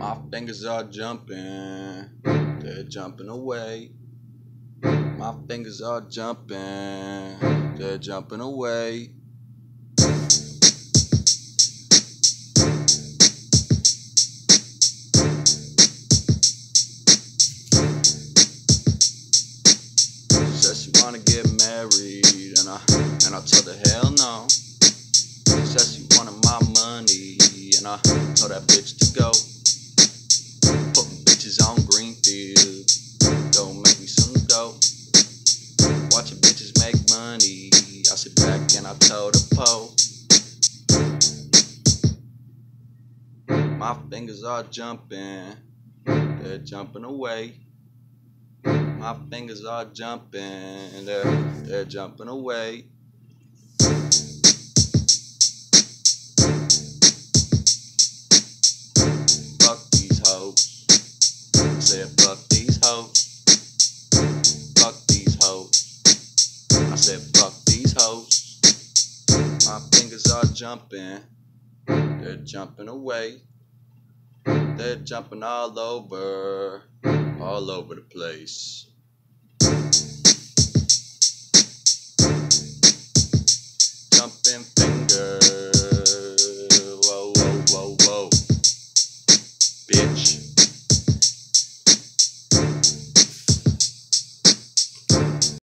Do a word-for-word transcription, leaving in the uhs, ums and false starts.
My fingers are jumping, they're jumping away. My fingers are jumping, they're jumping away. She said she wanna get married, and I and I told her hell no. She said she wanted my money, and I told that bitch to go. Putting bitches on Greenfield, go make me some dough. Watching bitches make money, I sit back and I told her po. My fingers are jumping, they're jumping away. My fingers are jumping, they're, they're jumping away. Fuck these hoes. I said fuck these hoes. Fuck these hoes. I said fuck these hoes. My fingers are jumping, they're jumping away. They're jumping all over, all over the place. Jumping